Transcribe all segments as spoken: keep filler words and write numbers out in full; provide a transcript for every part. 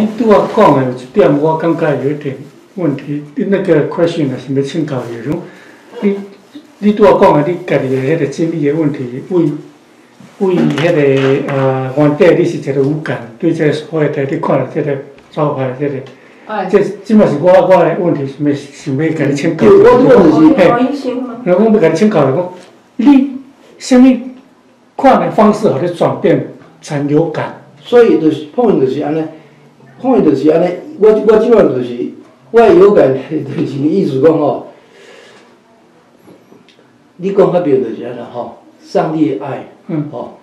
拄我讲的有一点，我感觉有一点问题。你那个 question 也是要请教伊，种你你拄我讲的，你家己的迄个经历的问题，为为迄个呃原底你是一个有感，对这个所谓的你看到这个招牌这个。 这即嘛是我我的问题，是要想要甲你请教。 我我就是嘿，然后我要甲你请教，讲你什么款的方式，互你转变成有感？ 所以就是point就是安尼， point就是安尼，我我即摆就是我的有感，就是意思讲吼，你讲较对就是安尼吼，上帝的爱，嗯，吼，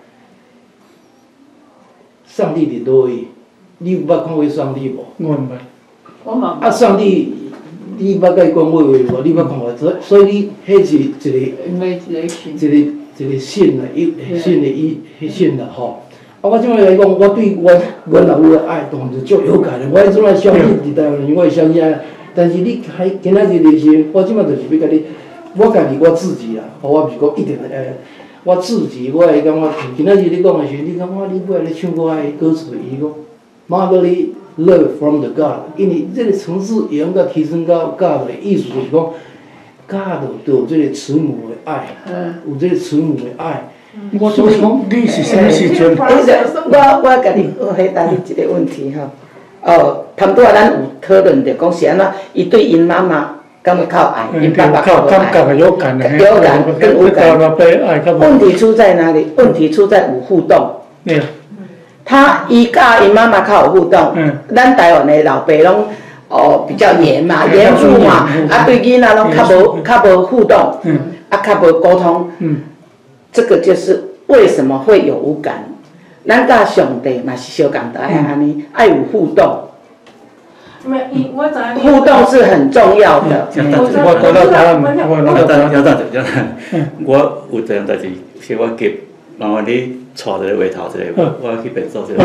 上帝伫倒位？你有捌看过上帝无？ 我毋捌。 啊，上帝，你捌甲伊讲过话无？你捌看过？所所以你迄是一个一个一个信啊，一信的伊迄信啦吼。啊，我即摆来讲，我对我阮老母的爱当然是足有感的。我迄阵啊相信伫台湾，我会相信啊。但是你还今仔日就是，我即摆就是要甲你，我家己我自己啦，我毋是讲一定诶，我自己我会感觉，今仔日你讲的是，你感觉你尾仔咧唱歌诶歌词，伊讲，Motherly love from the God， 因为这个层次也应该提升到 God 的意思，就是讲 God 都有这个慈母的爱，有这个慈母的爱。 我就是讲，你是什么时阵？ 我我甲你回答你一个问题哈。哦，谈拄仔咱有讨论着讲是安怎，伊对因妈妈敢会靠爱，因爸爸靠无爱。 感觉有感的， 有感跟无感。问题出在哪里？问题出在有互动。 对。 他伊甲因妈妈较有互动，嗯、咱台湾的老爸拢哦比较严嘛，严肃嘛，啊对囡仔拢较无较无互动，嗯、啊较无沟通，嗯、这个就是为什么会有无感。咱甲上帝嘛是相共的，爱安尼，爱有互动。互动是很重要的。 我得到答案，我得到答案。 要这样子，我有这样代志，是我急，然后你。 带一个话头一个，我去变做一个。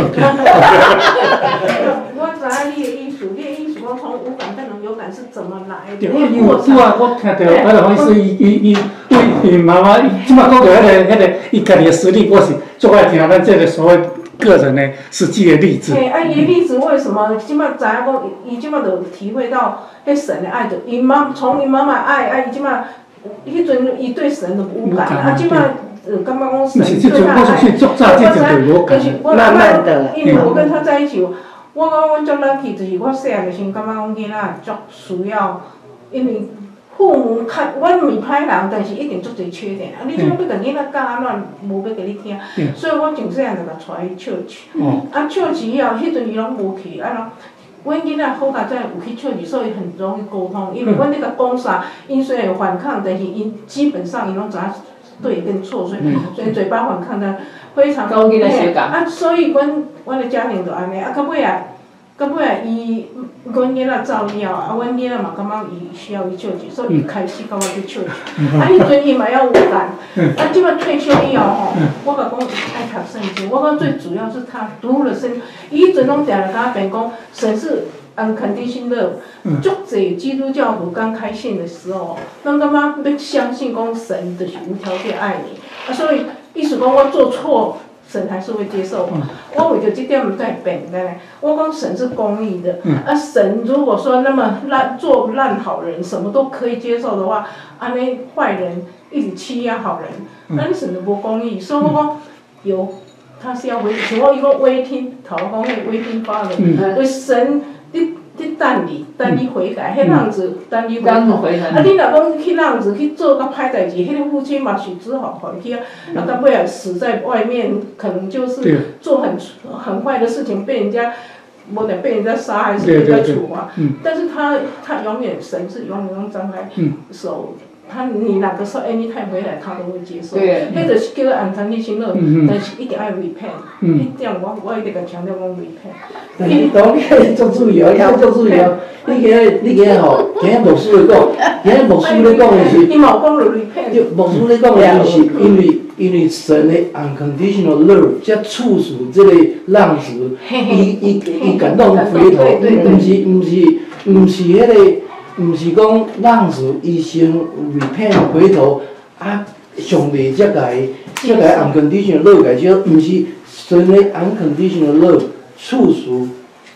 我知影你的意思，你的意思讲从无感变成有感是怎么来的？ 因为拄啊，我听到我就讲说，伊伊伊对伊妈妈，伊即摆讲到迄个迄个伊家己的实力，我是最爱听咱这个所谓个人的实际的例子。 嘿，啊，伊的例子为什么即摆知影讲，伊即摆就体会到迄神的爱的，伊妈从伊妈妈爱爱，伊即摆迄阵伊对神的无感，啊，即摆。 呃，感觉讲神对他爱，我知，就是我慢慢的，因为我跟他在一起，我讲我足 lucky，就是我细汉的时候，感觉讲囡仔足需要，因为父母较，阮毋是歹人，但是一定足侪缺点。啊，你怎要甲囡仔教安怎，无要甲你听，所以我从细汉就甲带去笑市，啊，笑市以后，迄阵伊拢无去，啊，阮囡仔好佳哉有去笑市，所以很容易沟通，因为阮咧甲讲啥，因虽然有反抗，但是因基本上伊拢知影。 对跟错，所以所以嘴巴反抗的非常厉害啊！所以阮阮的家庭就安尼啊，到尾啊，到尾啊，伊阮囡仔走了啊，阮囡仔嘛感觉伊需要伊笑一，所以伊开始甲我去笑一。啊，迄阵伊嘛要有感，啊，即摆退休以后吼，我甲讲爱读圣经，我讲最主要是他读了圣经，伊迄阵拢定定甲我辩讲，神是。 unconditional love， 足侪基督教徒刚开信的时候，咱感觉要相信讲神就是无条件爱你，啊，所以意思讲我做错，神还是会接受我。我为着这点唔在辩的呢，我讲神是公义的，啊，神如果说那么烂做烂好人，什么都可以接受的话，安尼坏人一直欺压好人，那你神就无公义，所以我讲有，他是要为，像我伊讲微听，头讲迄微听发的，为神。 你你等你，等你悔改，迄样子等你回头。啊，你若讲去样子去做甲歹代志，迄个父亲嘛是只好回去啊。啊，到尾啊死在外面，可能就是做很很坏的事情，被人家，无论被人家杀还是被人家处罚。但是他他永远神是永远拢张开手。 他你哪个时候 anytime 回来，他都会接受。对。迄就是叫做 unconditional， 但是一定要 repent。嗯。一点我我一直甲强调讲 repent。 但是当你做注意哦，你做注意哦。你今日你今日吼，今日牧师咧讲，今日牧师咧讲的是。 伊嘛有讲了 repent。 就牧师咧讲的就是因为因为神的 unconditional love， 才促使这个浪子，伊伊伊感动回头，毋是毋是毋是迄个。 毋是讲浪子伊先 repent 回头，啊，上帝才甲伊才甲伊 unconditional love 甲伊，毋是神的 unconditional love 促使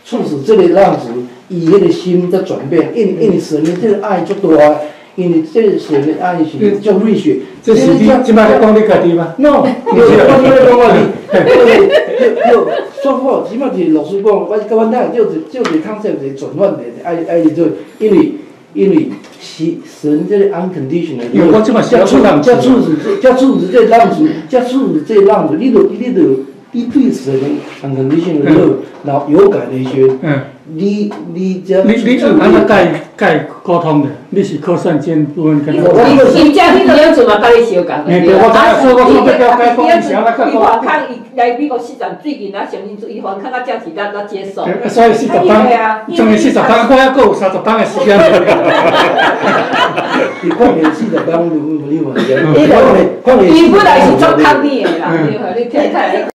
促使这个浪子伊迄个心在转变，因为因为神的这个爱足大，因为这个神的爱是足瑞雪。 这是你即摆咧讲你家己吗 ？No， 我我即摆讲我你，就就说好，即摆是老师讲，我甲阮太就就一 concept 是转换的，爱爱做，因为因为是神这个 unconditional， 因为我即摆写出浪子， 叫促使叫促使这浪子，叫促使这浪子，你著你著你对神的 unconditional love， 然后有感的学。嗯。你你这你你安怎甲伊甲伊沟通的？你是靠圣经部分跟他。 伊伊遮你个样子嘛，甲你相共的。 对，我知，所以我讲要了解讲伊是安怎甲伊反抗，伊来美国四十最近啊，承认伊反抗到遮时咱咱接受。 所以四十天，总是四十天，我还佫有三十天的时间。 你看年四十天，我你无你无？ 伊伊本来是做抗议的啦，对，你听起来。